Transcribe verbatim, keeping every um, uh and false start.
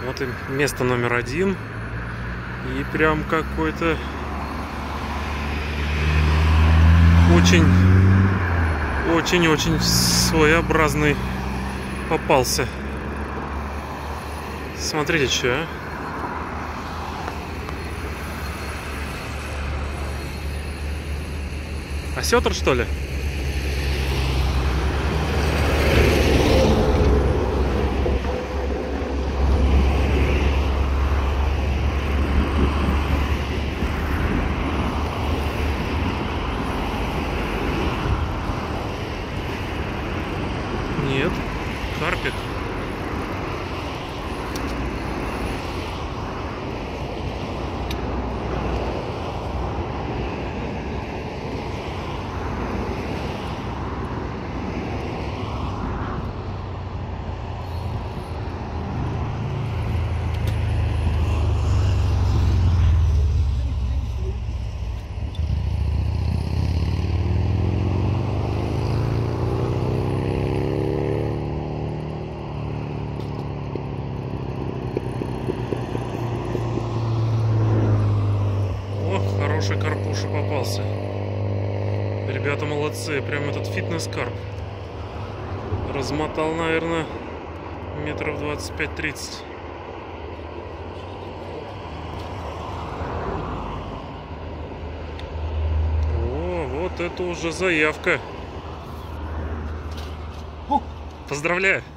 Вот и место номер один. И прям какой-то очень, очень, очень своеобразный попался. Смотрите, что, а? Осетр, что ли? Нет, карпик. Хороший карпуша попался. Ребята молодцы. Прям этот фитнес-карп. Размотал, наверное, метров двадцать пять тридцать. О, вот это уже заявка. Поздравляю.